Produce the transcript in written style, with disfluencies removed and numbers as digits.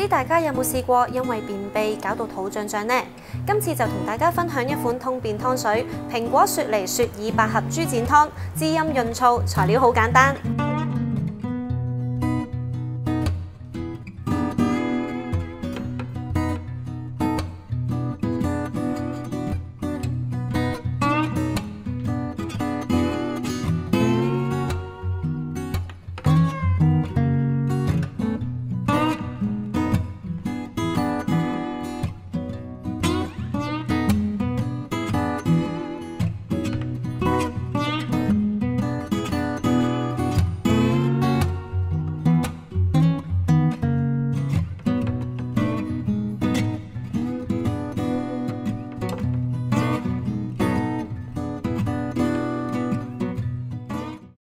知大家有冇試過因為便秘搞到肚脹脹呢？今次就同大家分享一款通便湯水——蘋果雪梨雪耳百合豬展湯，滋陰潤燥，材料好簡單。